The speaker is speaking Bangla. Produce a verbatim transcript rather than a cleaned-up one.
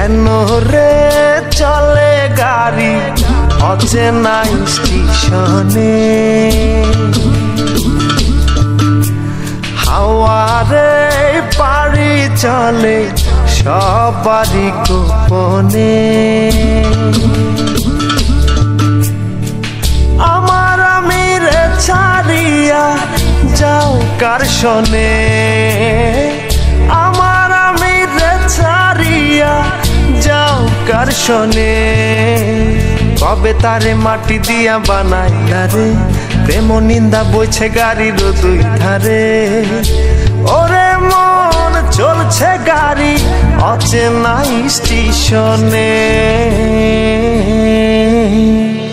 কেন রে চলে গাড়ি অচেনা স্টেশনে, হাওয়ারে পাড়ি চলে সবারই গোপনে। আমার আমিরে ছাড়িয়া যাও কার শোনে, আমার আমিরে ছাড়িয়া যাও কার শোনে। কবে তারে মাটি দিয়া বানাইলা রে, প্রেম নিন্দা বইছে গাড়ির দুই ধারে। ওরে মন চলছে গাড়ি অচেনা স্টেশনে।